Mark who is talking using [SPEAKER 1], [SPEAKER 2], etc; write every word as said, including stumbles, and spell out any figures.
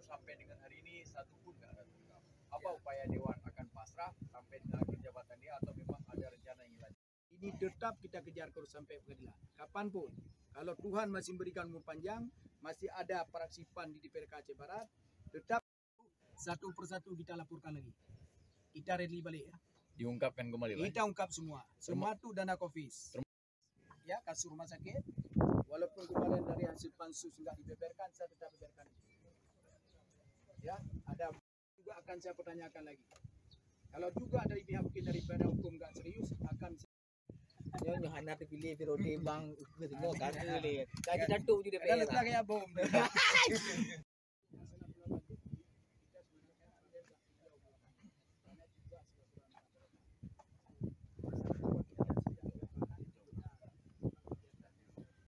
[SPEAKER 1] sampai dengan hari ini satu pun nggak ada terungkap. Apa upaya Dewan akan pasrah sampai dengan akhir jabatan dia atau memang ada rencana yang lain?
[SPEAKER 2] Ini tetap kita kejar terus sampai pengadilan. Kapanpun, kalau Tuhan masih memberikan umur panjang, masih ada praksipan di D P R K Aceh Barat, tetap satu persatu kita laporkan lagi. Kita ready balik ya.
[SPEAKER 1] Diungkapkan kembali, Pak.
[SPEAKER 2] Kita ungkap semua. Semua itu dana COVID. Ya, kasus rumah sakit. Walaupun kemarin dari hasil pansus nggak dibeberkan, saya tetap beberkan. Ya, ada juga akan saya pertanyakan lagi. Kalau juga dari pihak mungkin daripada hukum nggak serius, akan
[SPEAKER 3] Yon yung hanap pilih pero di bang mo kan pilih. Kahit tanto di D P R.
[SPEAKER 2] ada letak kayak bom.